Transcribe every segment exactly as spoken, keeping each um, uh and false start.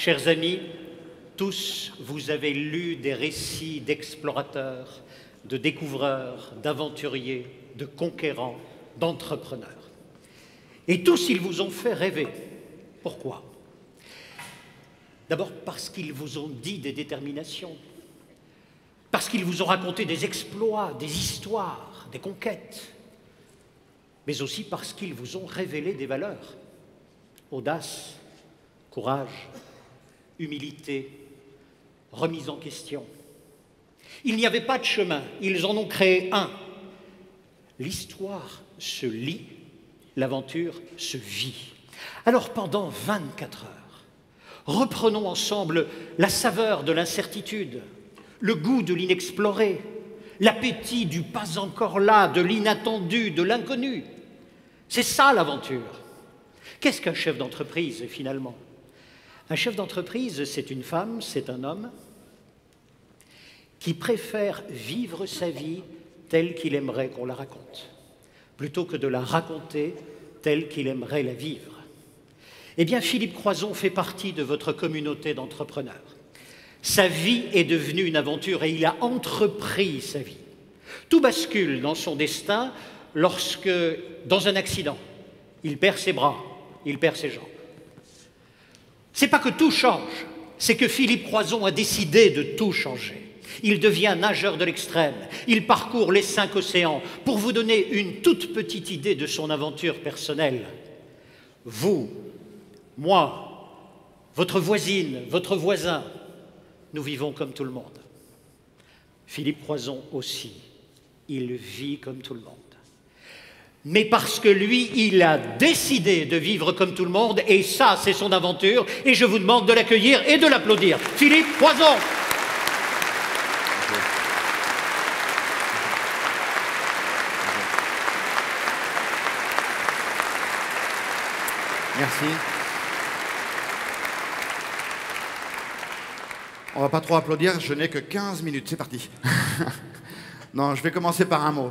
Chers amis, tous vous avez lu des récits d'explorateurs, de découvreurs, d'aventuriers, de conquérants, d'entrepreneurs. Et tous, ils vous ont fait rêver. Pourquoi? D'abord parce qu'ils vous ont dit des déterminations, parce qu'ils vous ont raconté des exploits, des histoires, des conquêtes, mais aussi parce qu'ils vous ont révélé des valeurs. Audace, courage, humilité, remise en question. Il n'y avait pas de chemin, ils en ont créé un. L'histoire se lit, l'aventure se vit. Alors pendant vingt-quatre heures, reprenons ensemble la saveur de l'incertitude, le goût de l'inexploré, l'appétit du pas encore là, de l'inattendu, de l'inconnu. C'est ça l'aventure. Qu'est-ce qu'un chef d'entreprise finalement? Un chef d'entreprise, c'est une femme, c'est un homme qui préfère vivre sa vie telle qu'il aimerait qu'on la raconte, plutôt que de la raconter telle qu'il aimerait la vivre. Eh bien, Philippe Croizon fait partie de votre communauté d'entrepreneurs. Sa vie est devenue une aventure et il a entrepris sa vie. Tout bascule dans son destin lorsque, dans un accident, il perd ses bras, il perd ses jambes. C'est pas que tout change, c'est que Philippe Croizon a décidé de tout changer. Il devient nageur de l'extrême, il parcourt les cinq océans. Pour vous donner une toute petite idée de son aventure personnelle, vous, moi, votre voisine, votre voisin, nous vivons comme tout le monde. Philippe Croizon aussi, il vit comme tout le monde. Mais parce que lui, il a décidé de vivre comme tout le monde, et ça, c'est son aventure, et je vous demande de l'accueillir et de l'applaudir. Philippe Croizon. Merci. On va pas trop applaudir, je n'ai que quinze minutes, c'est parti. Non, je vais commencer par un mot.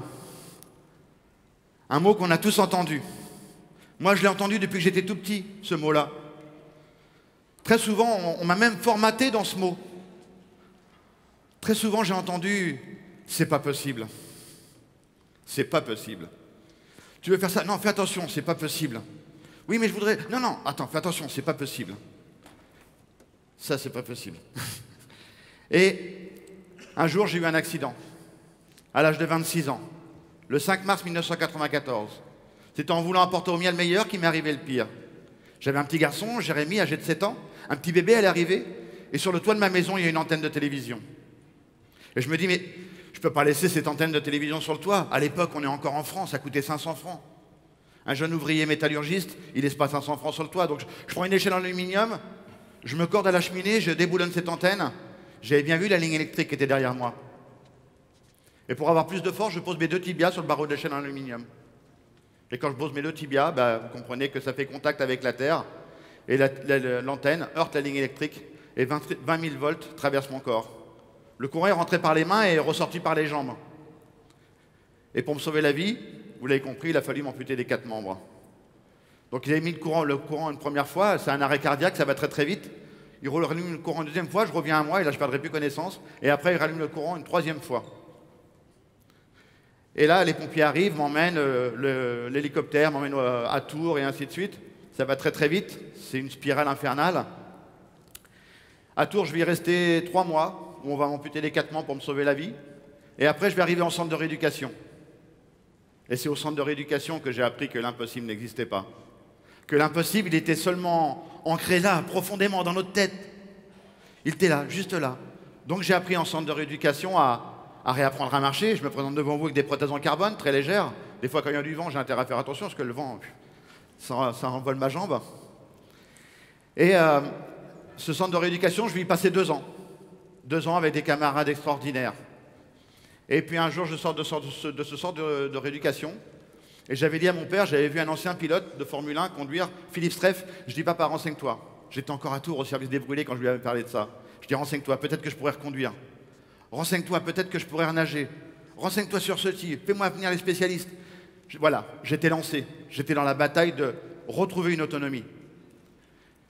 Un mot qu'on a tous entendu. Moi, je l'ai entendu depuis que j'étais tout petit, ce mot-là. Très souvent, on, on m'a même formaté dans ce mot. Très souvent, j'ai entendu « c'est pas possible ». C'est pas possible. Tu veux faire ça? Non, fais attention, c'est pas possible. Oui, mais je voudrais... Non, non, attends, fais attention, c'est pas possible. Ça, c'est pas possible. Et un jour, j'ai eu un accident, à l'âge de vingt-six ans, le cinq mars mille neuf cent quatre-vingt-quatorze. C'est en voulant apporter au mien le meilleur qu'il m'est arrivé le pire. J'avais un petit garçon, Jérémy, âgé de sept ans, un petit bébé, elle est arrivée, et sur le toit de ma maison, il y a une antenne de télévision. Et je me dis, mais je ne peux pas laisser cette antenne de télévision sur le toit. À l'époque, on est encore en France, ça coûtait cinq cents francs. Un jeune ouvrier métallurgiste, il laisse pas cinq cents francs sur le toit. Donc je, je prends une échelle en aluminium, je me corde à la cheminée, je déboulonne cette antenne. J'avais bien vu la ligne électrique qui était derrière moi. Et pour avoir plus de force, je pose mes deux tibias sur le barreau de l'échelle en aluminium. Et quand je pose mes deux tibias, bah, vous comprenez que ça fait contact avec la terre. Et l'antenne heurte la ligne électrique et vingt mille volts traversent mon corps. Le courant est rentré par les mains et est ressorti par les jambes. Et pour me sauver la vie, vous l'avez compris, il a fallu m'amputer les quatre membres. Donc il avait mis le courant, le courant une première fois, c'est un arrêt cardiaque, ça va très très vite. Il rallume le courant une deuxième fois, je reviens à moi, et là je ne perdrai plus connaissance. Et après il rallume le courant une troisième fois. Et là les pompiers arrivent, m'emmènent, euh, l'hélicoptère m'emmène à Tours et ainsi de suite. Ça va très très vite, c'est une spirale infernale. À Tours je vais y rester trois mois, où on va m'amputer les quatre membres pour me sauver la vie. Et après je vais arriver en centre de rééducation. Et c'est au centre de rééducation que j'ai appris que l'impossible n'existait pas. Que l'impossible, il était seulement ancré là, profondément dans notre tête. Il était là, juste là. Donc j'ai appris en centre de rééducation à, à réapprendre à marcher. Je me présente devant vous avec des prothèses en carbone, très légères. Des fois, quand il y a du vent, j'ai intérêt à faire attention, parce que le vent, ça, ça envole ma jambe. Et euh, ce centre de rééducation, je vais y passer deux ans. Deux ans avec des camarades extraordinaires. Et puis un jour, je sors de ce, de ce centre de, de rééducation. Et j'avais dit à mon père, j'avais vu un ancien pilote de Formule un conduire, Philippe Streff. Je dis, papa, renseigne-toi. J'étais encore à Tours au service des brûlés quand je lui avais parlé de ça. Je dis, renseigne-toi, peut-être que je pourrais reconduire. Renseigne-toi, peut-être que je pourrais renager. Renseigne-toi sur ce type, fais-moi venir les spécialistes. Je, voilà, j'étais lancé. J'étais dans la bataille de retrouver une autonomie.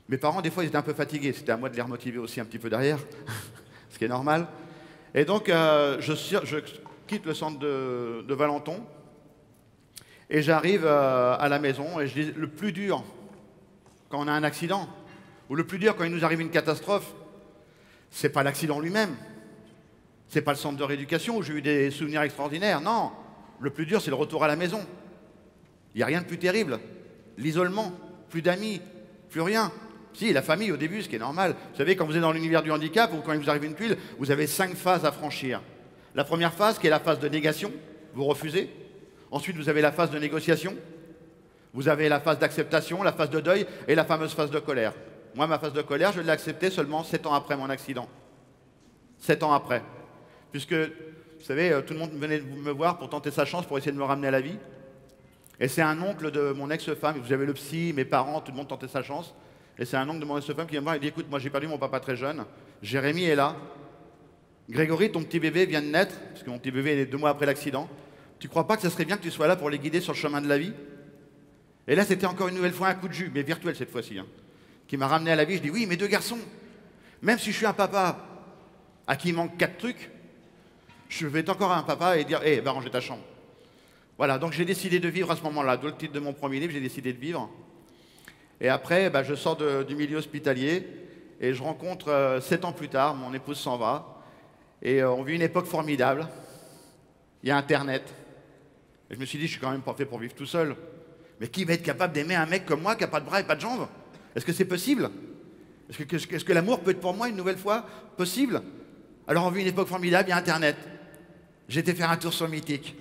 Mes parents, des fois, ils étaient un peu fatigués. C'était à moi de les remotiver aussi un petit peu derrière, ce qui est normal. Et donc, euh, je, je quitte le centre de, de Valenton et j'arrive euh, à la maison et je dis, le plus dur quand on a un accident, ou le plus dur quand il nous arrive une catastrophe, c'est pas l'accident lui-même. C'est pas le centre de rééducation où j'ai eu des souvenirs extraordinaires. Non, le plus dur, c'est le retour à la maison. Il n'y a rien de plus terrible. L'isolement, plus d'amis, plus rien. Si, la famille au début, ce qui est normal. Vous savez, quand vous êtes dans l'univers du handicap ou quand il vous arrive une tuile, vous avez cinq phases à franchir. La première phase, qui est la phase de négation, vous refusez. Ensuite, vous avez la phase de négociation. Vous avez la phase d'acceptation, la phase de deuil et la fameuse phase de colère. Moi, ma phase de colère, je l'ai acceptée seulement sept ans après mon accident. Sept ans après. Puisque, vous savez, tout le monde venait me voir pour tenter sa chance, pour essayer de me ramener à la vie. Et c'est un oncle de mon ex-femme, vous avez le psy, mes parents, tout le monde tentait sa chance. Et c'est un oncle de mon ex-femme qui vient me voir et dit, écoute, moi j'ai perdu mon papa très jeune, Jérémy est là, Grégory, ton petit bébé vient de naître, parce que mon petit bébé est deux mois après l'accident, tu crois pas que ça serait bien que tu sois là pour les guider sur le chemin de la vie? Et là, c'était encore une nouvelle fois un coup de jus, mais virtuel cette fois-ci, hein, qui m'a ramené à la vie. Je dis, oui, mes deux garçons, même si je suis un papa à qui il manque quatre trucs, je vais être encore un papa et dire, hé, hey, va ranger ta chambre. Voilà, donc j'ai décidé de vivre à ce moment-là. D'où le titre de mon premier livre, j'ai décidé de vivre. Et après, bah, je sors de, du milieu hospitalier et je rencontre, euh, sept ans plus tard, mon épouse s'en va. Et euh, on vit une époque formidable. Il y a Internet. Et je me suis dit, je suis quand même pas fait pour vivre tout seul. Mais qui va être capable d'aimer un mec comme moi qui n'a pas de bras et pas de jambes? Est-ce que c'est possible? Est-ce que, est-ce que l'amour peut être pour moi une nouvelle fois possible? Alors on vit une époque formidable, il y a Internet. J'ai été faire un tour sur Mythique.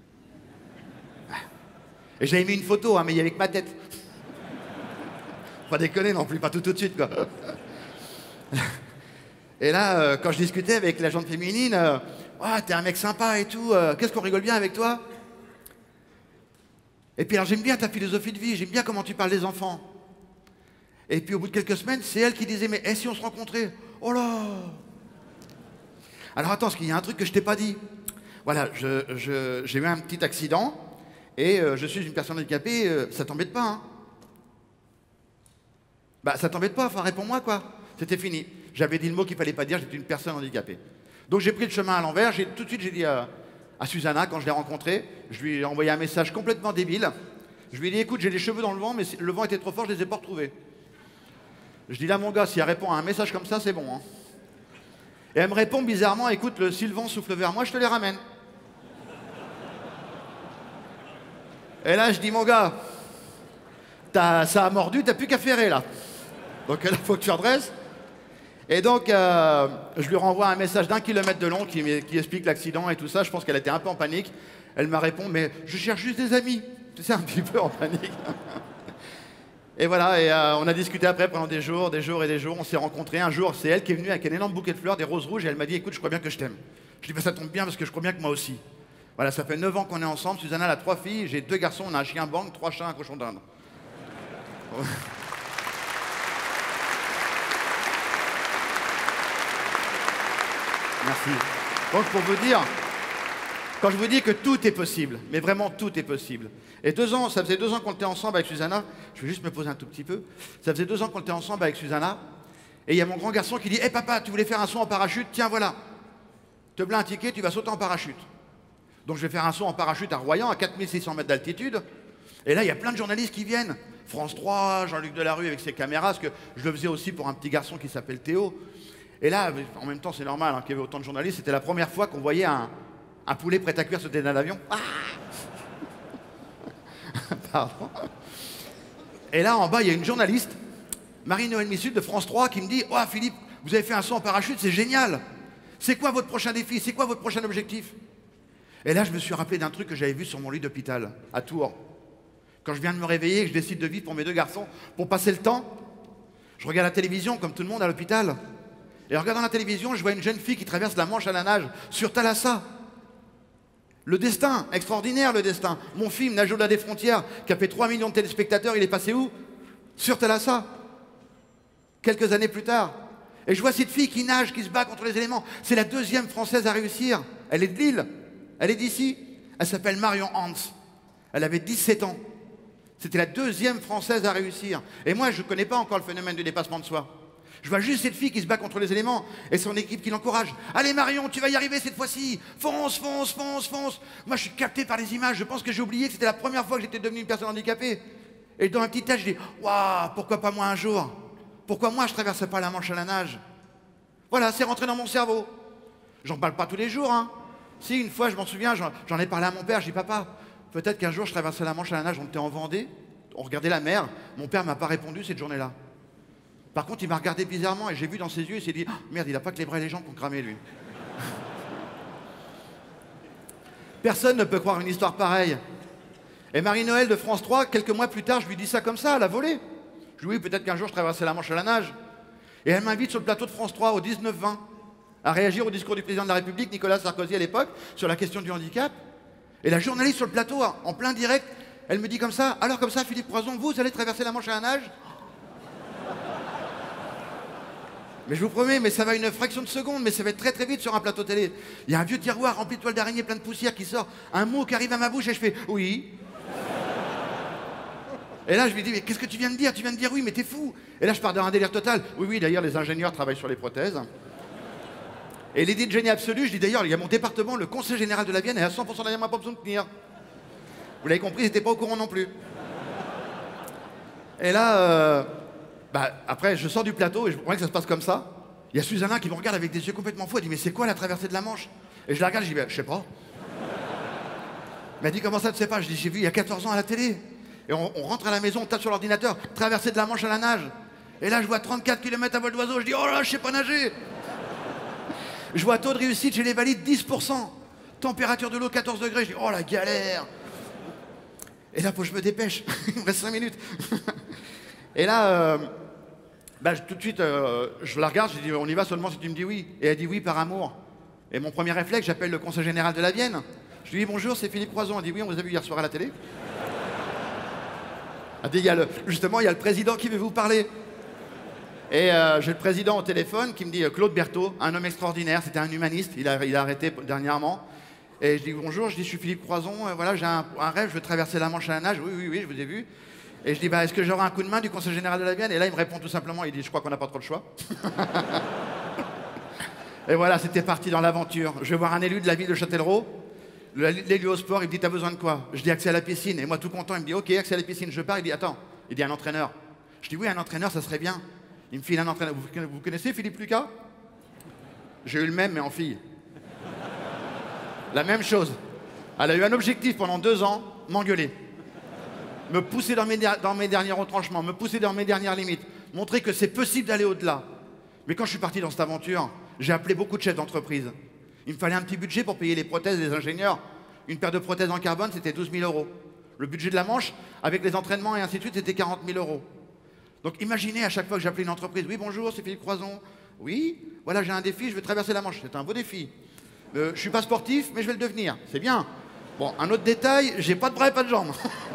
Et j'avais mis une photo, hein, mais il y avait que ma tête. Pas déconner non plus, pas tout tout de suite, quoi. Et là, euh, quand je discutais avec la gente féminine, euh, oh, t'es un mec sympa et tout, euh, qu'est-ce qu'on rigole bien avec toi? Et puis alors j'aime bien ta philosophie de vie, j'aime bien comment tu parles des enfants. Et puis au bout de quelques semaines, c'est elle qui disait, mais et si on se rencontrait? Oh là! Alors attends, parce qu'il y a un truc que je t'ai pas dit. Voilà, je, je, j'ai eu un petit accident, et euh, je suis une personne handicapée, euh, ça t'embête pas, hein? Bah ça t'embête pas, enfin réponds-moi quoi. C'était fini. J'avais dit le mot qu'il fallait pas dire, j'étais une personne handicapée. Donc j'ai pris le chemin à l'envers, j'ai, tout de suite j'ai dit à, à Susanna, quand je l'ai rencontrée, je lui ai envoyé un message complètement débile. Je lui ai dit, écoute, j'ai les cheveux dans le vent, mais le vent était trop fort, je les ai pas retrouvés. Je dis là, mon gars, si elle répond à un message comme ça, c'est bon, hein. Et elle me répond bizarrement, écoute, le, si le vent souffle vers moi, je te les ramène. Et là, je dis, mon gars, ça a mordu, t'as plus qu'à ferrer, là. Donc là, il faut que tu redresses. Et donc, euh, je lui renvoie un message d'un kilomètre de long qui, qui explique l'accident et tout ça. Je pense qu'elle était un peu en panique. Elle m'a répondu, mais je cherche juste des amis. Tu sais, un petit peu en panique. Et voilà, et euh, on a discuté après pendant des jours, des jours et des jours. On s'est rencontrés. Un jour, c'est elle qui est venue avec un énorme bouquet de fleurs, des roses rouges, et elle m'a dit, écoute, je crois bien que je t'aime. Je dis, bah, ça tombe bien parce que je crois bien que moi aussi. Voilà, ça fait neuf ans qu'on est ensemble. Susanna, elle a trois filles, j'ai deux garçons, on a un chien bang, trois chats, un cochon d'Inde. Merci. Donc pour vous dire, quand je vous dis que tout est possible, mais vraiment tout est possible. Et deux ans, ça faisait deux ans qu'on était ensemble avec Susanna, je vais juste me poser un tout petit peu, ça faisait deux ans qu'on était ensemble avec Susanna, et il y a mon grand garçon qui dit, hé hey, papa, tu voulais faire un saut en parachute, tiens voilà, te blâ un ticket, tu vas sauter en parachute. Donc je vais faire un saut en parachute à Royan, à quatre mille six cents mètres d'altitude, et là il y a plein de journalistes qui viennent, France trois, Jean-Luc Delarue avec ses caméras, parce que je le faisais aussi pour un petit garçon qui s'appelle Théo. Et là, en même temps, c'est normal hein, qu'il y avait autant de journalistes. C'était la première fois qu'on voyait un, un poulet prêt à cuire sauter dans l'avion. Ah Pardon. Et là, en bas, il y a une journaliste, Marie-Noël Missud de France trois, qui me dit « Oh, Philippe, vous avez fait un saut en parachute, c'est génial. C'est quoi votre prochain défi? C'est quoi votre prochain objectif ?» Et là, je me suis rappelé d'un truc que j'avais vu sur mon lit d'hôpital, à Tours. Quand je viens de me réveiller et que je décide de vivre pour mes deux garçons, pour passer le temps, je regarde la télévision, comme tout le monde à l'hôpital. Et en regardant la télévision, je vois une jeune fille qui traverse la Manche à la nage sur Thalassa. Le destin, extraordinaire le destin. Mon film, Nage au-delà des frontières, qui a fait trois millions de téléspectateurs, il est passé où? Sur Thalassa. Quelques années plus tard. Et je vois cette fille qui nage, qui se bat contre les éléments. C'est la deuxième Française à réussir. Elle est de Lille. Elle est d'ici. Elle s'appelle Marion Hans. Elle avait dix-sept ans. C'était la deuxième Française à réussir. Et moi, je ne connais pas encore le phénomène du dépassement de soi. Je vois juste cette fille qui se bat contre les éléments et son équipe qui l'encourage. Allez Marion, tu vas y arriver cette fois-ci. Fonce, fonce, fonce, fonce. Moi, je suis capté par les images. Je pense que j'ai oublié que c'était la première fois que j'étais devenu une personne handicapée. Et dans un petit tête, je dis, waouh, pourquoi pas moi un jour? Pourquoi moi, je ne traverse pas la Manche à la nage? Voilà, c'est rentré dans mon cerveau. J'en parle pas tous les jours, hein. Si, une fois, je m'en souviens, j'en ai parlé à mon père. Je dis, papa, peut-être qu'un jour, je traversais la Manche à la nage. On était en Vendée, on regardait la mer. Mon père m'a pas répondu cette journée-là. Par contre, il m'a regardé bizarrement et j'ai vu dans ses yeux, il s'est dit oh, « Merde, il n'a pas que les bras et les jambes pour cramer, lui. » Personne ne peut croire une histoire pareille. Et Marie-Noël de France trois, quelques mois plus tard, je lui dis ça comme ça, à la volée. Je lui dis « Oui, peut-être qu'un jour, je traverserai la Manche à la nage. » Et elle m'invite sur le plateau de France trois au dix-neuf vingt à réagir au discours du président de la République, Nicolas Sarkozy à l'époque, sur la question du handicap. Et la journaliste sur le plateau, en plein direct, elle me dit comme ça « Alors comme ça, Philippe Croizon, vous allez traverser la Manche à la nage ?» Mais je vous promets, mais ça va une fraction de seconde, mais ça va être très très vite sur un plateau télé. Il y a un vieux tiroir rempli de toiles d'araignée, plein de poussière qui sort, un mot qui arrive à ma bouche et je fais « oui ». Et là je lui dis « mais qu'est-ce que tu viens de dire? Tu viens de dire oui, mais t'es fou ». Et là je pars dans un délire total. Oui, oui, d'ailleurs les ingénieurs travaillent sur les prothèses. Et l'idée de génie absolu, je dis d'ailleurs, il y a mon département, le conseil général de la Vienne, et à cent pour cent derrière moi, pas besoin de tenir. Vous l'avez compris, ils n'étaient pas au courant non plus. Et là... Euh... Bah, après, je sors du plateau et je comprends que ça se passe comme ça. Il y a Susanna qui me regarde avec des yeux complètement fous. Elle dit, mais c'est quoi la traversée de la Manche? Et je la regarde, je dis, bah, je sais pas. Elle m'a dit, comment ça, tu sais pas? Je dis, j'ai vu il y a quatorze ans à la télé. Et on, on rentre à la maison, on tape sur l'ordinateur, traversée de la Manche à la nage. Et là, je vois trente-quatre kilomètres à vol d'oiseau. Je dis, oh là, je sais pas nager. Je vois taux de réussite chez les valides, dix pour cent. Température de l'eau, quatorze degrés. Je dis, oh la galère. Et là, faut que je me dépêche. Il me reste cinq minutes. Et là, euh, bah, tout de suite, euh, je la regarde, je dis on y va seulement si tu me dis oui. Et elle dit oui par amour. Et mon premier réflexe, j'appelle le conseil général de la Vienne. Je lui dis bonjour, c'est Philippe Croizon. Elle dit oui, on vous a vu hier soir à la télé. Elle dit, il y a le, justement, il y a le président qui veut vous parler. Et euh, j'ai le président au téléphone qui me dit Claude Berthaud, un homme extraordinaire, c'était un humaniste, il a, il a arrêté dernièrement. Et je dis bonjour, je dis je suis Philippe Croizon, euh, voilà, j'ai un, un rêve, je veux traverser la Manche à la nage. Oui, oui, oui, je vous ai vu. Et je dis, bah, est-ce que j'aurai un coup de main du conseil général de la Vienne? Et là, il me répond tout simplement, il dit, je crois qu'on n'a pas trop le choix. Et voilà, c'était parti dans l'aventure. Je vais voir un élu de la ville de Châtellerault, l'élu au sport, il me dit, t'as besoin de quoi? Je dis, accès à la piscine. Et moi, tout content, il me dit, ok, accès à la piscine. Je pars, il dit, attends, il dit, un entraîneur. Je dis, oui, un entraîneur, ça serait bien. Il me file un entraîneur. Vous, vous connaissez Philippe Lucas? J'ai eu le même, mais en fille. La même chose. Elle a eu un objectif pendant deux ans, m'engueuler. Me pousser dans mes, dans mes derniers retranchements, me pousser dans mes dernières limites, montrer que c'est possible d'aller au-delà. Mais quand je suis parti dans cette aventure, j'ai appelé beaucoup de chefs d'entreprise. Il me fallait un petit budget pour payer les prothèses des ingénieurs. Une paire de prothèses en carbone, c'était douze mille euros. Le budget de la Manche, avec les entraînements et ainsi de suite, c'était quarante mille euros. Donc imaginez à chaque fois que j'appelais une entreprise, oui bonjour, c'est Philippe Croizon. Oui, voilà j'ai un défi, je vais traverser la Manche. C'est un beau défi. Euh, je ne suis pas sportif, mais je vais le devenir. C'est bien. Bon, un autre détail, j'ai pas de bras et pas de jambes.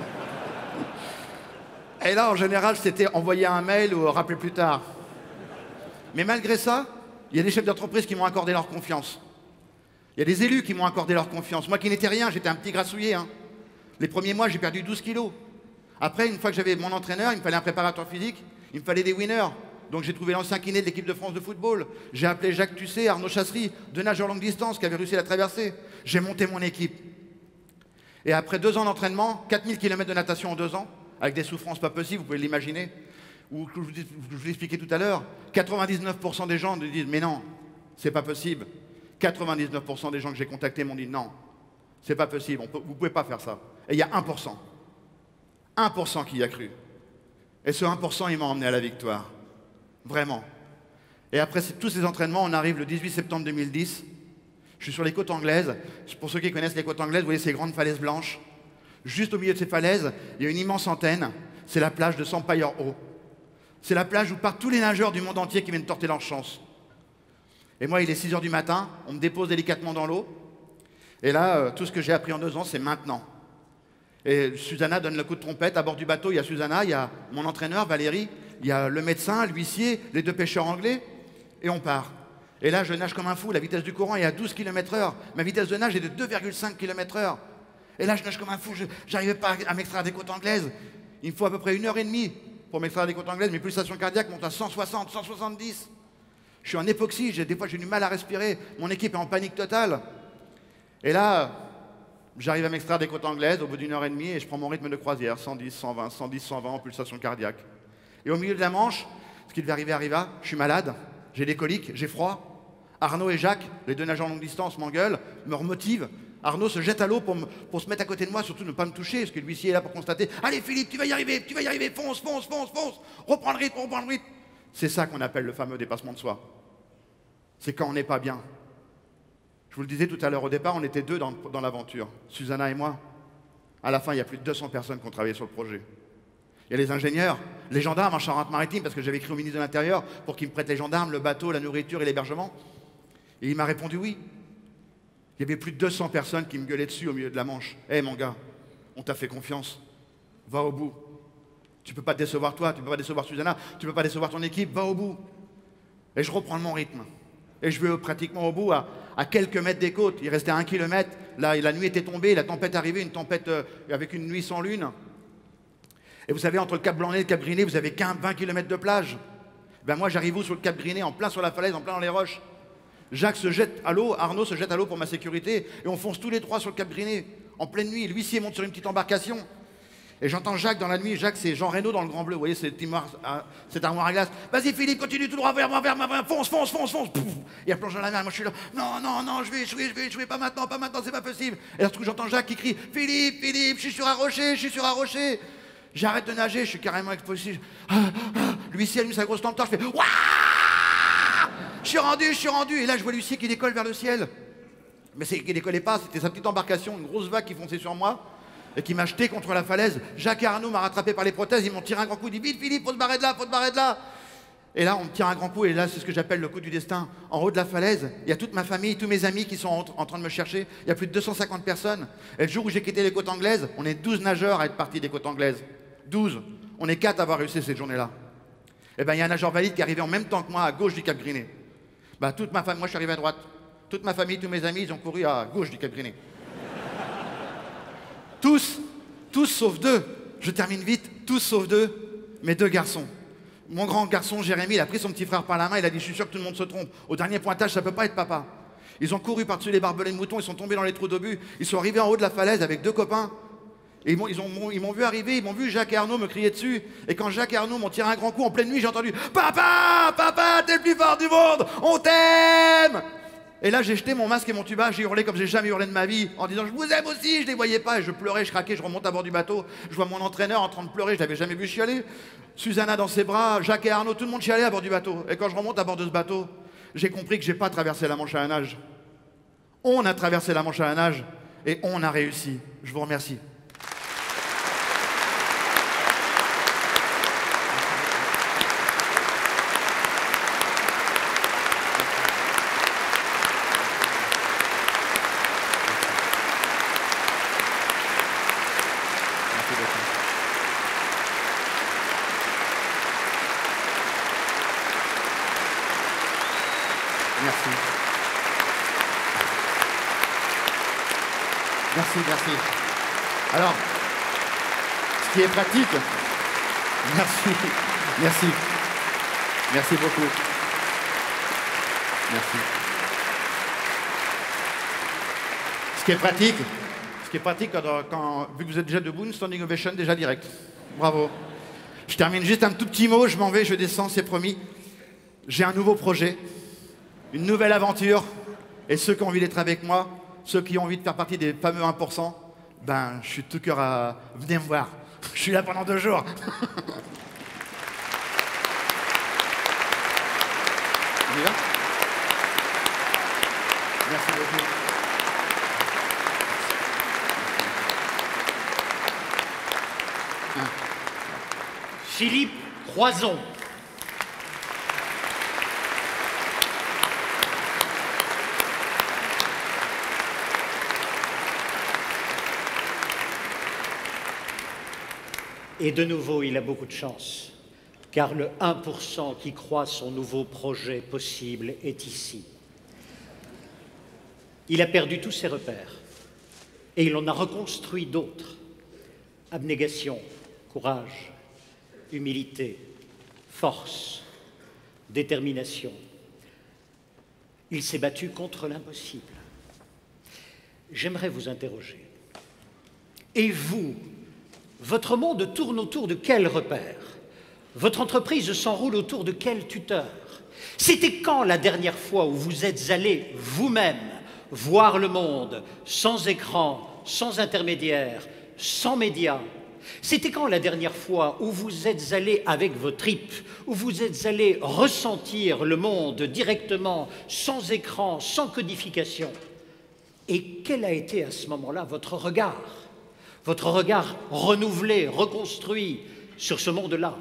Et là, en général, c'était envoyer un mail ou rappeler plus tard. Mais malgré ça, il y a des chefs d'entreprise qui m'ont accordé leur confiance. Il y a des élus qui m'ont accordé leur confiance. Moi qui n'étais rien, j'étais un petit grassouillet. Hein. Les premiers mois, j'ai perdu douze kilos. Après, une fois que j'avais mon entraîneur, il me fallait un préparateur physique, il me fallait des winners. Donc j'ai trouvé l'ancien kiné de l'équipe de France de football. J'ai appelé Jacques Tusset, Arnaud Chasserie, deux nageurs longue distance qui avaient réussi à la traverser. J'ai monté mon équipe. Et après deux ans d'entraînement, quatre mille kilomètres de natation en deux ans, avec des souffrances pas possibles, vous pouvez l'imaginer, ou je vous l'ai expliqué tout à l'heure, quatre-vingt-dix-neuf pour cent des gens me disent « mais non, c'est pas possible ». quatre-vingt-dix-neuf pour cent des gens que j'ai contactés m'ont dit « non, c'est pas possible, on peut, vous pouvez pas faire ça ». Et il y a un pour cent. un pour cent qui y a cru. Et ce un pour cent, il m'a emmené à la victoire. Vraiment. Et après tous ces entraînements, on arrive le dix-huit septembre deux mille dix. Je suis sur les côtes anglaises. Pour ceux qui connaissent les côtes anglaises, vous voyez ces grandes falaises blanches. Juste au milieu de ces falaises, il y a une immense antenne. C'est la plage de Sampire Hall. C'est la plage où partent tous les nageurs du monde entier qui viennent tenter leur chance. Et moi, il est six heures du matin, on me dépose délicatement dans l'eau. Et là, euh, tout ce que j'ai appris en deux ans, c'est maintenant. Et Susanna donne le coup de trompette. À bord du bateau, il y a Susanna, il y a mon entraîneur, Valérie, il y a le médecin, l'huissier, les deux pêcheurs anglais. Et on part. Et là, je nage comme un fou. La vitesse du courant est à douze kilomètres heure. Ma vitesse de nage est de deux virgule cinq kilomètres heure. Et là, je nage comme un fou. Je n'arrivais pas à m'extraire des côtes anglaises. Il me faut à peu près une heure et demie pour m'extraire des côtes anglaises. Mes pulsations cardiaques montent à cent soixante, cent soixante-dix. Je suis en hypoxie, des fois j'ai du mal à respirer. Mon équipe est en panique totale. Et là, j'arrive à m'extraire des côtes anglaises au bout d'une heure et demie et je prends mon rythme de croisière, cent dix, cent vingt, cent dix, cent vingt en pulsation cardiaque. Et au milieu de la Manche, ce qui devait arriver arriva, je suis malade, j'ai des coliques, j'ai froid. Arnaud et Jacques, les deux nageurs longue distance, m'engueulent, me remotivent. Arnaud se jette à l'eau pour, pour se mettre à côté de moi, surtout ne pas me toucher, parce que l'huissier est là pour constater « Allez Philippe, tu vas y arriver, tu vas y arriver, fonce, fonce, fonce, fonce, reprends le rythme, reprends le rythme !» C'est ça qu'on appelle le fameux dépassement de soi. C'est quand on n'est pas bien. Je vous le disais tout à l'heure au départ, on était deux dans, dans l'aventure, Susanna et moi. À la fin, il y a plus de deux cents personnes qui ont travaillé sur le projet. Il y a les ingénieurs, les gendarmes en Charente-Maritime, parce que j'avais écrit au ministre de l'Intérieur pour qu'il me prête les gendarmes, le bateau, la nourriture et l'hébergement. Et il m'a répondu oui. Il y avait plus de deux cents personnes qui me gueulaient dessus au milieu de la Manche. Hé hey, mon gars, on t'a fait confiance. Va au bout. Tu peux pas te décevoir toi, tu peux pas décevoir Susanna, tu peux pas décevoir ton équipe, va au bout. Et je reprends mon rythme. Et je vais pratiquement au bout, à, à quelques mètres des côtes. Il restait à un kilomètre. Là, la nuit était tombée, la tempête arrivait, une tempête euh, avec une nuit sans lune. Et vous savez, entre le Cap Blanc-Nez et le Cap Griné, vous avez quinze vingt kilomètres de plage. Ben moi, j'arrive où sur le Cap Griné, en plein sur la falaise, en plein dans les roches. Jacques se jette à l'eau, Arnaud se jette à l'eau pour ma sécurité, et on fonce tous les trois sur le Cap Griné, en pleine nuit. L'huissier monte sur une petite embarcation. Et j'entends Jacques dans la nuit. Jacques, c'est Jean Reno dans le Grand Bleu. Vous voyez, c'est cette armoire à glace. Vas-y, Philippe, continue tout droit vers moi, vers moi, vers moi. Fonce, fonce, fonce, fonce. Pouf. Il plonge dans la mer. Moi, je suis là. Non, non, non, je vais échouer, je vais échouer. Pas maintenant, pas maintenant, c'est pas possible. Et là, j'entends Jacques qui crie Philippe, Philippe, je suis sur un rocher, je suis sur un rocher. J'arrête de nager, je suis carrément explosif. Ah, ah. L'huissier allume sa grosse lampe torche, je fais Waouh. Je suis rendu, je suis rendu. Et là, je vois l'huissier qui décolle vers le ciel. Mais c'est qu'il décollait pas, c'était sa petite embarcation, une grosse vague qui fonçait sur moi et qui m'a jeté contre la falaise. Jacques et Arnaud m'ont rattrapé par les prothèses, ils m'ont tiré un grand coup, ils disent vite Philippe, faut se barrer de là, faut se barrer de là. Et là, on me tire un grand coup, et là, c'est ce que j'appelle le coup du destin. En haut de la falaise, il y a toute ma famille, tous mes amis qui sont en, en train de me chercher. Il y a plus de deux cent cinquante personnes. Et le jour où j'ai quitté les côtes anglaises, on est douze nageurs à être partis des côtes anglaises. douze. On est quatre à avoir réussi cette journée-là. Et bien, il y a un nageur valide qui est arrivé en même temps que moi à gauche du Cap Griné. Ben, toute ma famille, moi je suis arrivé à droite. Toute ma famille, tous mes amis, ils ont couru à gauche du Cap Griné. Tous, tous sauf deux. Je termine vite, tous sauf deux, mes deux garçons. Mon grand garçon, Jérémy, il a pris son petit frère par la main, il a dit « Je suis sûr que tout le monde se trompe. Au dernier pointage, ça peut pas être papa. » Ils ont couru par-dessus les barbelés de moutons, ils sont tombés dans les trous d'obus, ils sont arrivés en haut de la falaise avec deux copains. Et ils m'ont ils ont, ils m'ont vu arriver, ils m'ont vu Jacques et Arnaud me crier dessus. Et quand Jacques et Arnaud m'ont tiré un grand coup en pleine nuit, j'ai entendu « Papa, papa, t'es le plus fort du monde, on t'aime !» Et là, j'ai jeté mon masque et mon tuba, j'ai hurlé comme j'ai jamais hurlé de ma vie, en disant « Je vous aime aussi !» Je les voyais pas, et je pleurais, je craquais, je remonte à bord du bateau. Je vois mon entraîneur en train de pleurer, je l'avais jamais vu chialer. Susanna dans ses bras, Jacques et Arnaud, tout le monde chialait à bord du bateau. Et quand je remonte à bord de ce bateau, j'ai compris que j'ai pas traversé la Manche à la nage. On a traversé la Manche à la nage, et on a réussi. Je vous remercie. Merci. Merci, merci. Alors, ce qui est pratique, merci, merci, merci beaucoup. Merci. Ce qui est pratique, ce qui est pratique quand, quand vu que vous êtes déjà debout, une standing ovation déjà direct. Bravo. Je termine juste un tout petit mot, je m'en vais, je descends, c'est promis. J'ai un nouveau projet. Une nouvelle aventure, et ceux qui ont envie d'être avec moi, ceux qui ont envie de faire partie des fameux un pour cent, ben, je suis tout cœur à... Venez me voir, je suis là pendant deux jours. On y va ? Merci beaucoup. Philippe Croizon. Et de nouveau, il a beaucoup de chance, car le un pour cent qui croit son nouveau projet possible est ici. Il a perdu tous ses repères, et il en a reconstruit d'autres. Abnégation, courage, humilité, force, détermination. Il s'est battu contre l'impossible. J'aimerais vous interroger. Et vous, votre monde tourne autour de quel repère? Votre entreprise s'enroule autour de quel tuteur? C'était quand la dernière fois où vous êtes allé vous-même voir le monde sans écran, sans intermédiaire, sans médias? C'était quand la dernière fois où vous êtes allé avec vos tripes, où vous êtes allé ressentir le monde directement, sans écran, sans codification? Et quel a été à ce moment-là votre regard? Votre regard renouvelé, reconstruit sur ce monde-là?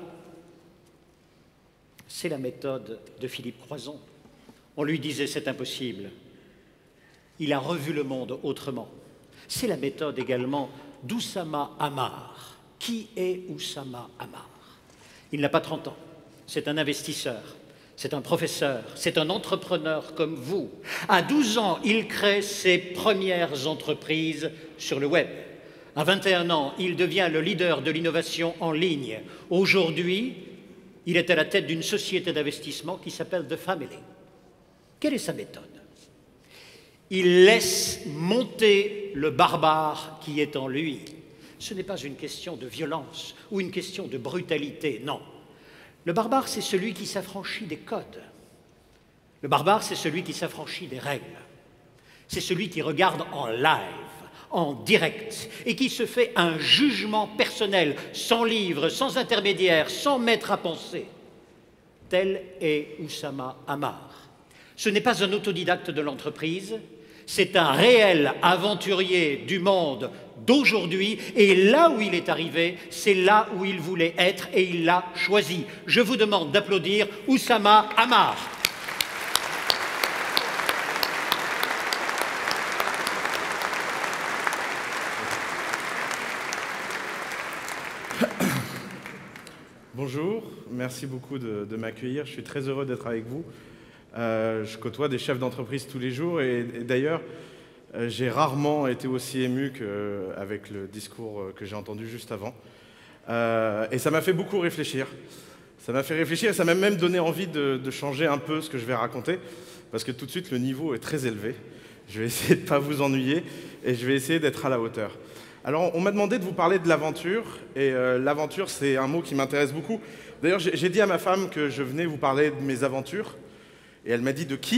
C'est la méthode de Philippe Croizon. On lui disait c'est impossible. Il a revu le monde autrement. C'est la méthode également d'Oussama Ammar. Qui est Oussama Ammar? Il n'a pas trente ans. C'est un investisseur, c'est un professeur, c'est un entrepreneur comme vous. À douze ans, il crée ses premières entreprises sur le web. À vingt et un ans, il devient le leader de l'innovation en ligne. Aujourd'hui, il est à la tête d'une société d'investissement qui s'appelle The Family. Quelle est sa méthode? Il laisse monter le barbare qui est en lui. Ce n'est pas une question de violence ou une question de brutalité, non. Le barbare, c'est celui qui s'affranchit des codes. Le barbare, c'est celui qui s'affranchit des règles. C'est celui qui regarde en live, en direct, et qui se fait un jugement personnel, sans livre, sans intermédiaire, sans maître à penser. Tel est Oussama Ammar. Ce n'est pas un autodidacte de l'entreprise, c'est un réel aventurier du monde d'aujourd'hui, et là où il est arrivé, c'est là où il voulait être, et il l'a choisi. Je vous demande d'applaudir Oussama Ammar. Bonjour, merci beaucoup de, de m'accueillir. Je suis très heureux d'être avec vous. Euh, je côtoie des chefs d'entreprise tous les jours et, et d'ailleurs, euh, j'ai rarement été aussi ému qu'avec le discours que j'ai entendu juste avant. Euh, et ça m'a fait beaucoup réfléchir. Ça m'a fait réfléchir et ça m'a même donné envie de, de changer un peu ce que je vais raconter parce que tout de suite, le niveau est très élevé. Je vais essayer de ne pas vous ennuyer et je vais essayer d'être à la hauteur. Alors, on m'a demandé de vous parler de l'aventure, et euh, l'aventure, c'est un mot qui m'intéresse beaucoup. D'ailleurs, j'ai dit à ma femme que je venais vous parler de mes aventures, et elle m'a dit « De qui ?»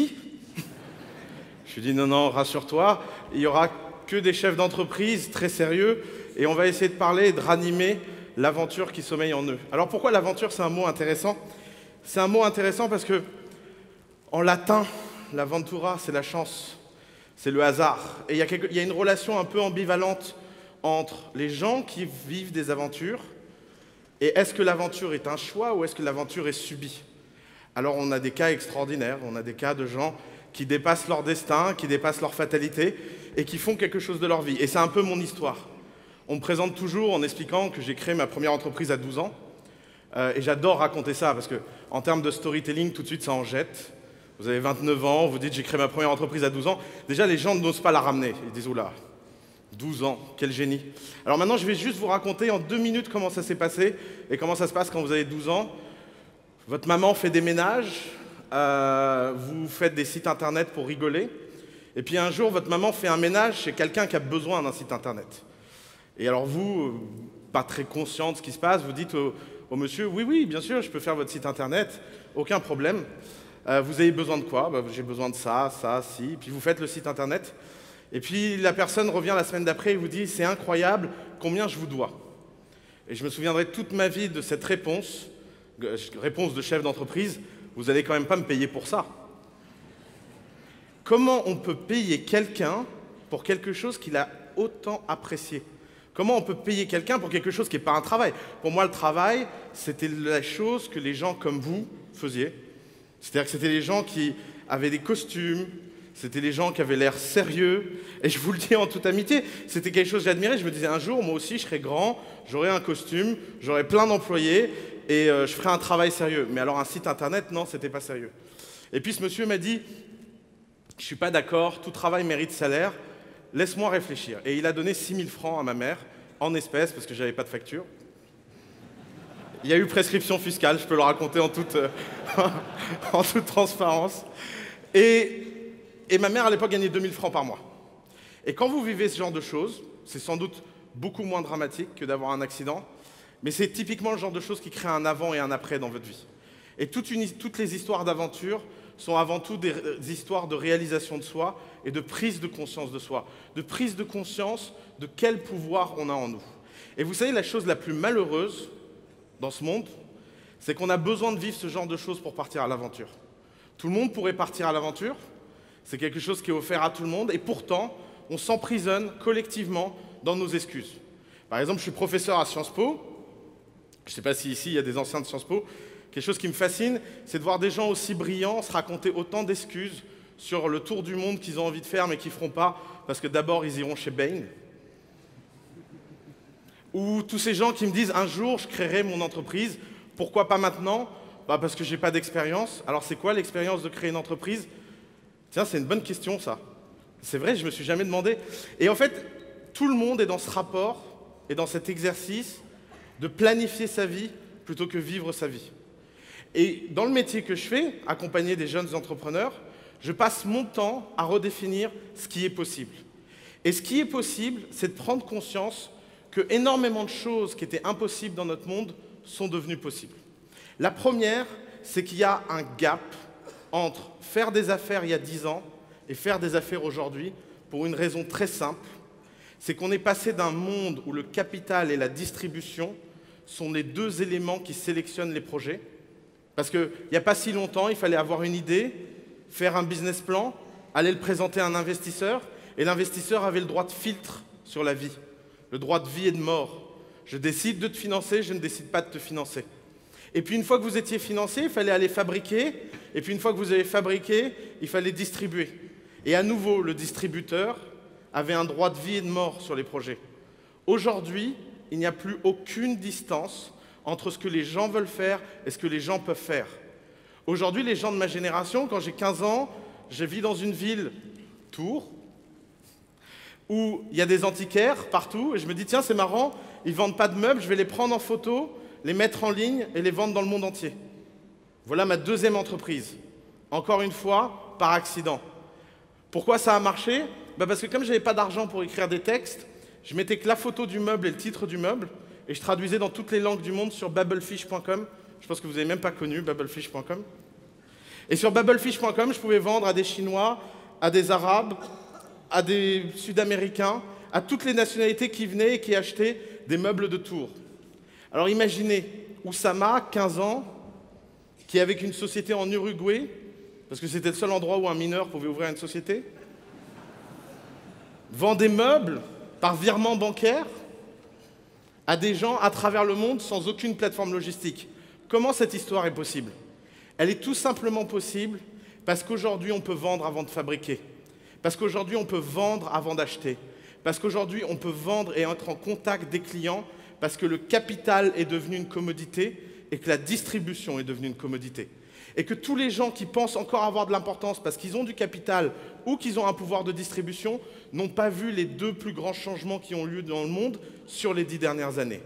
Je lui ai dit « Non, non, rassure-toi, il n'y aura que des chefs d'entreprise très sérieux, et on va essayer de parler et de ranimer l'aventure qui sommeille en eux. » Alors, pourquoi l'aventure, c'est un mot intéressant? C'est un mot intéressant parce que, en latin, l'aventura, c'est la chance, c'est le hasard. Et il y, quelque... y a une relation un peu ambivalente entre les gens qui vivent des aventures et est-ce que l'aventure est un choix ou est-ce que l'aventure est subie? Alors on a des cas extraordinaires, on a des cas de gens qui dépassent leur destin, qui dépassent leur fatalité et qui font quelque chose de leur vie. Et c'est un peu mon histoire. On me présente toujours en expliquant que j'ai créé ma première entreprise à douze ans euh, et j'adore raconter ça parce que en termes de storytelling, tout de suite ça en jette. Vous avez vingt-neuf ans, vous dites j'ai créé ma première entreprise à douze ans. Déjà les gens n'osent pas la ramener, ils disent oula. douze ans, quel génie. Alors maintenant, je vais juste vous raconter en deux minutes comment ça s'est passé et comment ça se passe quand vous avez douze ans. Votre maman fait des ménages, euh, vous faites des sites internet pour rigoler, et puis un jour, votre maman fait un ménage chez quelqu'un qui a besoin d'un site internet. Et alors vous, pas très conscient de ce qui se passe, vous dites au, au monsieur, oui, oui, bien sûr, je peux faire votre site internet, aucun problème. Euh, vous avez besoin de quoi? Bah, j'ai besoin de ça, ça, ci, puis vous faites le site internet. Et puis la personne revient la semaine d'après et vous dit « C'est incroyable, combien je vous dois ?» Et je me souviendrai toute ma vie de cette réponse, réponse de chef d'entreprise, « Vous n'allez quand même pas me payer pour ça. » Comment on peut payer quelqu'un pour quelque chose qu'il a autant apprécié? Comment on peut payer quelqu'un pour quelque chose qui n'est pas un travail? Pour moi, le travail, c'était la chose que les gens comme vous faisiez. C'est-à-dire que c'était les gens qui avaient des costumes, c'était les gens qui avaient l'air sérieux, et je vous le dis en toute amitié, c'était quelque chose que j'admirais. Je me disais un jour, moi aussi, je serai grand, j'aurai un costume, j'aurai plein d'employés, et euh, je ferai un travail sérieux. Mais alors un site internet, non, c'était pas sérieux. Et puis ce monsieur m'a dit, je suis pas d'accord, tout travail mérite salaire, laisse-moi réfléchir. Et il a donné six mille francs à ma mère, en espèces, parce que j'avais pas de facture. Il y a eu prescription fiscale, je peux le raconter en toute, euh, en toute transparence. Et, et ma mère, à l'époque, gagnait deux mille francs par mois. Et quand vous vivez ce genre de choses, c'est sans doute beaucoup moins dramatique que d'avoir un accident, mais c'est typiquement le genre de choses qui crée un avant et un après dans votre vie. Et toute une, toutes les histoires d'aventure sont avant tout des, des histoires de réalisation de soi et de prise de conscience de soi, de prise de conscience de quel pouvoir on a en nous. Et vous savez, la chose la plus malheureuse dans ce monde, c'est qu'on a besoin de vivre ce genre de choses pour partir à l'aventure. Tout le monde pourrait partir à l'aventure, c'est quelque chose qui est offert à tout le monde, et pourtant, on s'emprisonne collectivement dans nos excuses. Par exemple, je suis professeur à Sciences Po, je ne sais pas si ici il y a des anciens de Sciences Po, quelque chose qui me fascine, c'est de voir des gens aussi brillants se raconter autant d'excuses sur le tour du monde qu'ils ont envie de faire mais qu'ils ne feront pas, parce que d'abord ils iront chez Bain. Ou tous ces gens qui me disent « un jour je créerai mon entreprise, pourquoi pas maintenant ?» Bah parce que je n'ai pas d'expérience. Alors c'est quoi l'expérience de créer une entreprise? Tiens, c'est une bonne question ça. C'est vrai, je ne me suis jamais demandé. Et en fait, tout le monde est dans ce rapport et dans cet exercice de planifier sa vie plutôt que vivre sa vie. Et dans le métier que je fais, accompagner des jeunes entrepreneurs, je passe mon temps à redéfinir ce qui est possible. Et ce qui est possible, c'est de prendre conscience que énormément de choses qui étaient impossibles dans notre monde sont devenues possibles. La première, c'est qu'il y a un gap entre faire des affaires il y a dix ans et faire des affaires aujourd'hui pour une raison très simple. C'est qu'on est passé d'un monde où le capital et la distribution sont les deux éléments qui sélectionnent les projets. Parce qu'il n'y a pas si longtemps, il fallait avoir une idée, faire un business plan, aller le présenter à un investisseur, et l'investisseur avait le droit de filtre sur la vie, le droit de vie et de mort. Je décide de te financer, je ne décide pas de te financer. Et puis une fois que vous étiez financé, il fallait aller fabriquer, et puis une fois que vous avez fabriqué, il fallait distribuer. Et à nouveau, le distributeur avait un droit de vie et de mort sur les projets. Aujourd'hui, il n'y a plus aucune distance entre ce que les gens veulent faire et ce que les gens peuvent faire. Aujourd'hui, les gens de ma génération, quand j'ai quinze ans, je vis dans une ville, Tours, où il y a des antiquaires partout, et je me dis, tiens, c'est marrant, ils ne vendent pas de meubles, je vais les prendre en photo, les mettre en ligne et les vendre dans le monde entier. Voilà ma deuxième entreprise. Encore une fois, par accident. Pourquoi ça a marché? Bah parce que comme je n'avais pas d'argent pour écrire des textes, je mettais que la photo du meuble et le titre du meuble, et je traduisais dans toutes les langues du monde sur babelfish point com. Je pense que vous n'avez même pas connu babelfish point com. Et sur babelfish point com, je pouvais vendre à des Chinois, à des Arabes, à des Sud-Américains, à toutes les nationalités qui venaient et qui achetaient des meubles de Tours. Alors imaginez Oussama, quinze ans, qui est avec une société en Uruguay, parce que c'était le seul endroit où un mineur pouvait ouvrir une société, vend des meubles par virement bancaire à des gens à travers le monde sans aucune plateforme logistique. Comment cette histoire est possible? Elle est tout simplement possible parce qu'aujourd'hui, on peut vendre avant de fabriquer. Parce qu'aujourd'hui, on peut vendre avant d'acheter. Parce qu'aujourd'hui, on peut vendre et être en contact des clients parce que le capital est devenu une commodité et que la distribution est devenue une commodité. Et que tous les gens qui pensent encore avoir de l'importance parce qu'ils ont du capital ou qu'ils ont un pouvoir de distribution n'ont pas vu les deux plus grands changements qui ont lieu dans le monde sur les dix dernières années.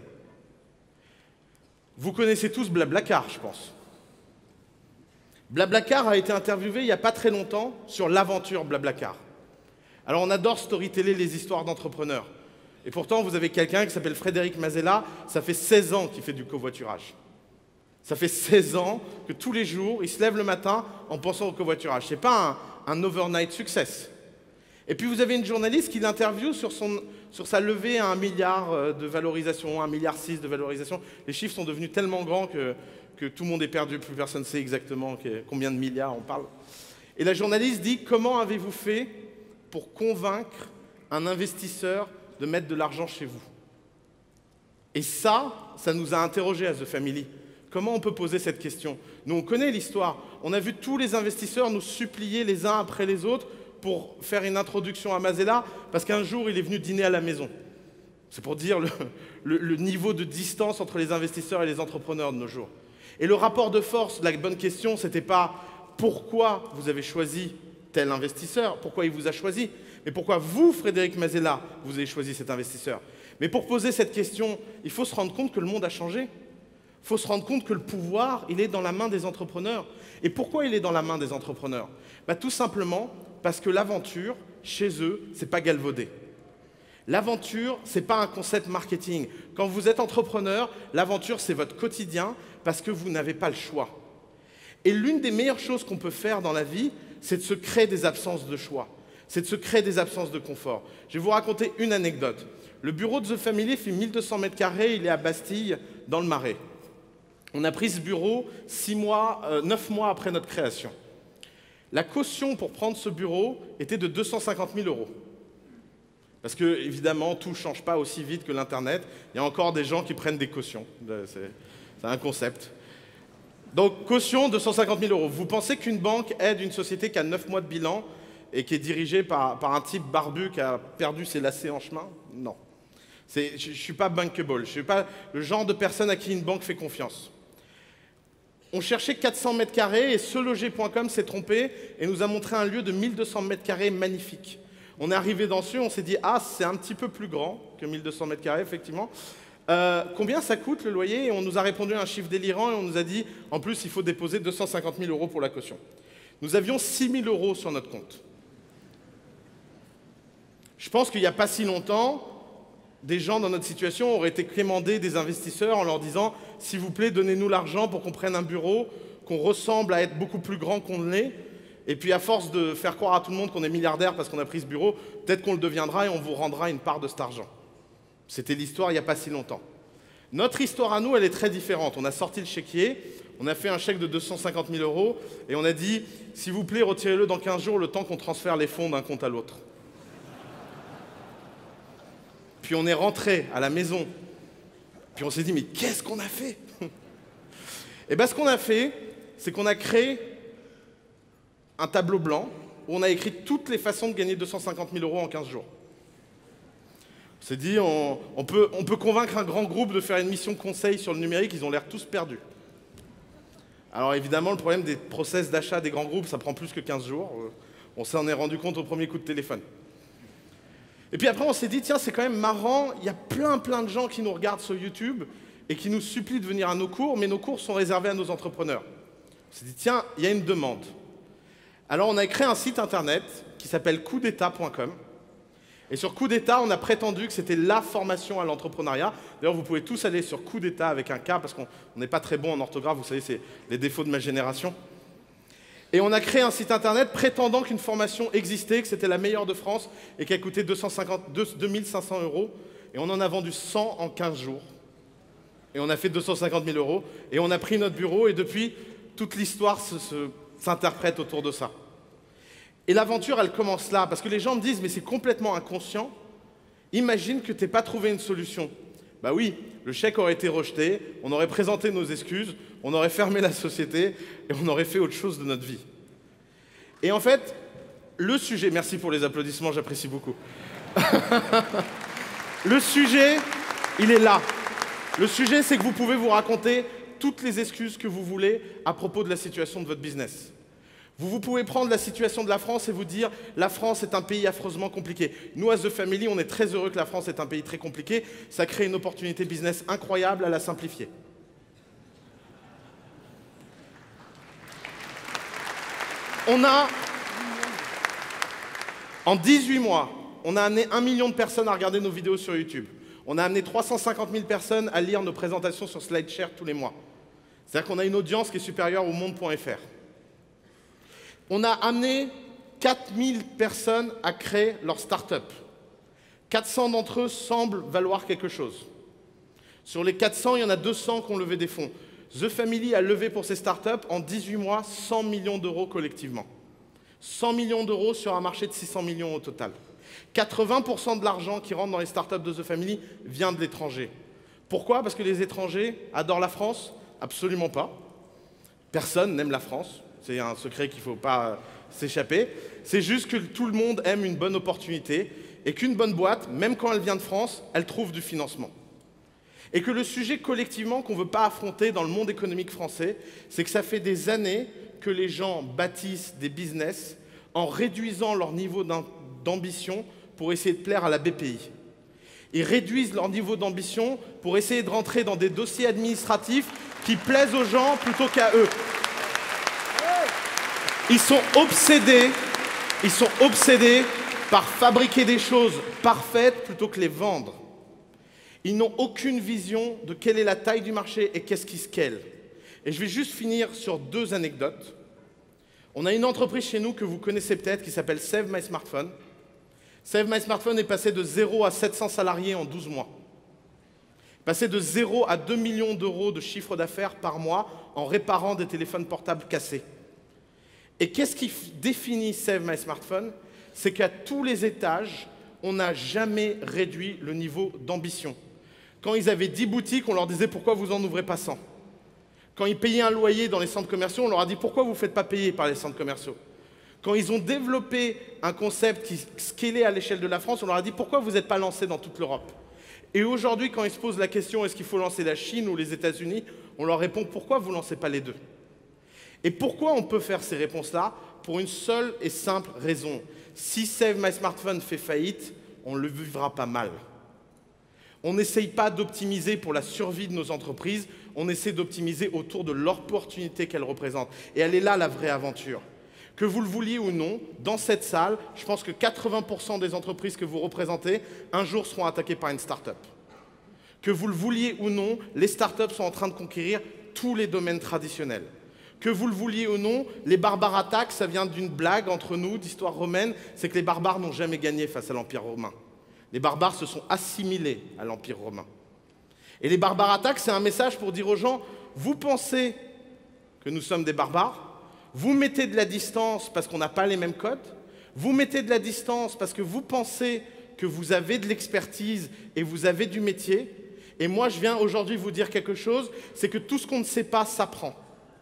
Vous connaissez tous Blablacar, je pense. Blablacar a été interviewé il n'y a pas très longtemps sur l'aventure Blablacar. Alors on adore storyteller les histoires d'entrepreneurs. Et pourtant, vous avez quelqu'un qui s'appelle Frédéric Mazella, ça fait seize ans qu'il fait du covoiturage. Ça fait seize ans que tous les jours, il se lève le matin en pensant au covoiturage. Ce n'est pas un, un overnight success. Et puis vous avez une journaliste qui l'interviewe sur, son, sur sa levée à un milliard de valorisation, un milliard six de valorisation. Les chiffres sont devenus tellement grands que, que tout le monde est perdu, plus personne ne sait exactement combien de milliards on parle. Et la journaliste dit « Comment avez-vous fait pour convaincre un investisseur de mettre de l'argent chez vous ?» Et ça, ça nous a interrogés à The Family. Comment on peut poser cette question? Nous, on connaît l'histoire. On a vu tous les investisseurs nous supplier les uns après les autres pour faire une introduction à Mazella, parce qu'un jour, il est venu dîner à la maison. C'est pour dire le, le, le niveau de distance entre les investisseurs et les entrepreneurs de nos jours. Et le rapport de force, la bonne question, ce n'était pas pourquoi vous avez choisi tel investisseur, pourquoi il vous a choisi, mais pourquoi vous, Frédéric Mazella, vous avez choisi cet investisseur. Mais pour poser cette question, il faut se rendre compte que le monde a changé. Il faut se rendre compte que le pouvoir, il est dans la main des entrepreneurs. Et pourquoi il est dans la main des entrepreneurs? Bah, tout simplement parce que l'aventure, chez eux, c'est pas galvaudé. L'aventure, ce n'est pas un concept marketing. Quand vous êtes entrepreneur, l'aventure, c'est votre quotidien parce que vous n'avez pas le choix. Et l'une des meilleures choses qu'on peut faire dans la vie, c'est de se créer des absences de choix. C'est de se créer des absences de confort. Je vais vous raconter une anecdote. Le bureau de The Family fait mille deux cents mètres carrés, il est à Bastille, dans le Marais. On a pris ce bureau six mois, euh, neuf mois après notre création. La caution pour prendre ce bureau était de deux cent cinquante mille euros. Parce que, évidemment, tout ne change pas aussi vite que l'Internet. Il y a encore des gens qui prennent des cautions. C'est un concept. Donc, caution, deux cent cinquante mille euros. Vous pensez qu'une banque aide une société qui a neuf mois de bilan et qui est dirigée par, par un type barbu qui a perdu ses lacets en chemin? Non. Je ne suis pas bankable. Je ne suis pas le genre de personne à qui une banque fait confiance. On cherchait quatre cents mètres carrés et seloger point com s'est trompé et nous a montré un lieu de mille deux cents mètres carrés magnifique. On est arrivé dessus, on s'est dit « Ah, c'est un petit peu plus grand que mille deux cents mètres carrés, effectivement. Euh, combien ça coûte le loyer ?» Et on nous a répondu un chiffre délirant et on nous a dit « En plus, il faut déposer deux cent cinquante mille euros pour la caution. » Nous avions six mille euros sur notre compte. Je pense qu'il n'y a pas si longtemps, des gens dans notre situation auraient été quémandés des investisseurs en leur disant « S'il vous plaît, donnez-nous l'argent pour qu'on prenne un bureau, qu'on ressemble à être beaucoup plus grand qu'on ne l'est. » Et puis à force de faire croire à tout le monde qu'on est milliardaire parce qu'on a pris ce bureau, peut-être qu'on le deviendra et on vous rendra une part de cet argent. C'était l'histoire il n'y a pas si longtemps. Notre histoire à nous, elle est très différente. On a sorti le chéquier, on a fait un chèque de deux cent cinquante mille euros et on a dit « S'il vous plaît, retirez-le dans quinze jours, le temps qu'on transfère les fonds d'un compte à l'autre. » Puis on est rentré à la maison. Puis on s'est dit « Mais qu'est-ce qu'on a fait ?» Et bien ce qu'on a fait, c'est qu'on a créé un tableau blanc où on a écrit toutes les façons de gagner deux cent cinquante mille euros en quinze jours. On s'est dit, on, on, peut, on peut convaincre un grand groupe de faire une mission conseil sur le numérique, ils ont l'air tous perdus. Alors évidemment, le problème des process d'achat des grands groupes, ça prend plus que quinze jours. On s'en est rendu compte au premier coup de téléphone. Et puis après, on s'est dit, tiens, c'est quand même marrant, il y a plein plein de gens qui nous regardent sur YouTube et qui nous supplient de venir à nos cours, mais nos cours sont réservés à nos entrepreneurs. On s'est dit, tiens, il y a une demande. Alors, on a créé un site internet qui s'appelle coup d'état point com. Et sur Coup d'État, on a prétendu que c'était la formation à l'entrepreneuriat. D'ailleurs, vous pouvez tous aller sur Coup d'État avec un K, parce qu'on n'est pas très bon en orthographe, vous savez, c'est les défauts de ma génération. Et on a créé un site internet prétendant qu'une formation existait, que c'était la meilleure de France, et qu'elle coûtait deux mille cinq cents euros. Et on en a vendu cent en quinze jours. Et on a fait deux cent cinquante mille euros. Et on a pris notre bureau, et depuis, toute l'histoire s'interprète autour de ça. Et l'aventure, elle commence là, parce que les gens me disent « mais c'est complètement inconscient, imagine que tu n'aies pas trouvé une solution ». Bah oui, le chèque aurait été rejeté, on aurait présenté nos excuses, on aurait fermé la société et on aurait fait autre chose de notre vie. Et en fait, le sujet, merci pour les applaudissements, j'apprécie beaucoup. Le sujet, il est là. Le sujet, c'est que vous pouvez vous raconter toutes les excuses que vous voulez à propos de la situation de votre business. Vous, vous pouvez prendre la situation de la France et vous dire « la France est un pays affreusement compliqué ». Nous, à The Family, on est très heureux que la France est un pays très compliqué. Ça crée une opportunité business incroyable à la simplifier. On a, en dix-huit mois, on a amené un million de personnes à regarder nos vidéos sur YouTube. On a amené trois cent cinquante mille personnes à lire nos présentations sur SlideShare tous les mois. C'est-à-dire qu'on a une audience qui est supérieure au monde point F R. On a amené quatre mille personnes à créer leur start-up. quatre cents d'entre eux semblent valoir quelque chose. Sur les quatre cents, il y en a deux cents qui ont levé des fonds. The Family a levé pour ses start-up en dix-huit mois cent millions d'euros collectivement. cent millions d'euros sur un marché de six cents millions au total. quatre-vingts pour cent de l'argent qui rentre dans les start-up de The Family vient de l'étranger. Pourquoi? Parce que les étrangers adorent la France? Absolument pas. Personne n'aime la France. C'est un secret qu'il ne faut pas s'échapper. C'est juste que tout le monde aime une bonne opportunité et qu'une bonne boîte, même quand elle vient de France, elle trouve du financement. Et que le sujet collectivement qu'on ne veut pas affronter dans le monde économique français, c'est que ça fait des années que les gens bâtissent des business en réduisant leur niveau d'ambition pour essayer de plaire à la B P I. Ils réduisent leur niveau d'ambition pour essayer de rentrer dans des dossiers administratifs qui plaisent aux gens plutôt qu'à eux. Ils sont obsédés, ils sont obsédés par fabriquer des choses parfaites plutôt que les vendre. Ils n'ont aucune vision de quelle est la taille du marché et qu'est-ce qui scale. Et je vais juste finir sur deux anecdotes. On a une entreprise chez nous que vous connaissez peut-être qui s'appelle Save My Smartphone. Save My Smartphone est passé de zéro à sept cents salariés en douze mois. Passé de zéro à deux millions d'euros de chiffre d'affaires par mois en réparant des téléphones portables cassés. Et qu'est-ce qui définit Save My Smartphone? C'est qu'à tous les étages, on n'a jamais réduit le niveau d'ambition. Quand ils avaient dix boutiques, on leur disait « Pourquoi vous n'en ouvrez pas cent ?» Quand ils payaient un loyer dans les centres commerciaux, on leur a dit « Pourquoi vous ne faites pas payer par les centres commerciaux ?» Quand ils ont développé un concept qui scalait à l'échelle de la France, on leur a dit « Pourquoi vous n'êtes pas lancé dans toute l'Europe ?» Et aujourd'hui, quand ils se posent la question « Est-ce qu'il faut lancer la Chine ou les États-Unis ?» on leur répond « Pourquoi vous ne lancez pas les deux ?» Et pourquoi on peut faire ces réponses-là? Pour une seule et simple raison. Si Save My Smartphone fait faillite, on ne le vivra pas mal. On n'essaye pas d'optimiser pour la survie de nos entreprises, on essaie d'optimiser autour de l'opportunité qu'elles représentent. Et elle est là la vraie aventure. Que vous le vouliez ou non, dans cette salle, je pense que quatre-vingts pour cent des entreprises que vous représentez, un jour seront attaquées par une start-up. Que vous le vouliez ou non, les start-up sont en train de conquérir tous les domaines traditionnels. Que vous le vouliez ou non, les barbares attaques, ça vient d'une blague entre nous, d'histoire romaine, c'est que les barbares n'ont jamais gagné face à l'Empire romain. Les barbares se sont assimilés à l'Empire romain. Et les barbares attaques, c'est un message pour dire aux gens, vous pensez que nous sommes des barbares, vous mettez de la distance parce qu'on n'a pas les mêmes codes, vous mettez de la distance parce que vous pensez que vous avez de l'expertise et vous avez du métier, et moi je viens aujourd'hui vous dire quelque chose, c'est que tout ce qu'on ne sait pas s'apprend.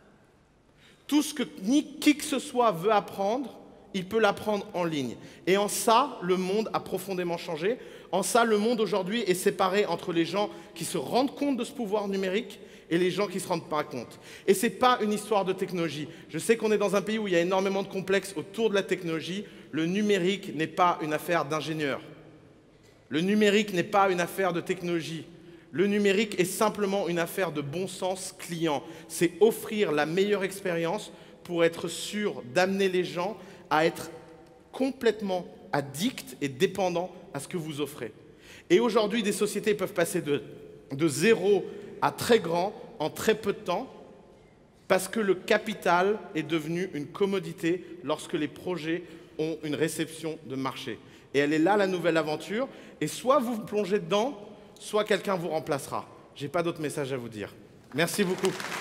Tout ce que ni qui que ce soit veut apprendre, il peut l'apprendre en ligne. Et en ça, le monde a profondément changé. En ça, le monde aujourd'hui est séparé entre les gens qui se rendent compte de ce pouvoir numérique et les gens qui ne se rendent pas compte. Et ce n'est pas une histoire de technologie. Je sais qu'on est dans un pays où il y a énormément de complexes autour de la technologie. Le numérique n'est pas une affaire d'ingénieurs. Le numérique n'est pas une affaire de technologie. Le numérique est simplement une affaire de bon sens client. C'est offrir la meilleure expérience pour être sûr d'amener les gens à être complètement addicts et dépendants à ce que vous offrez. Et aujourd'hui, des sociétés peuvent passer de, de zéro à très grand en très peu de temps parce que le capital est devenu une commodité lorsque les projets ont une réception de marché. Et elle est là, la nouvelle aventure. Et soit vous vous plongez dedans, soit quelqu'un vous remplacera. Je n'ai pas d'autre message à vous dire. Merci beaucoup.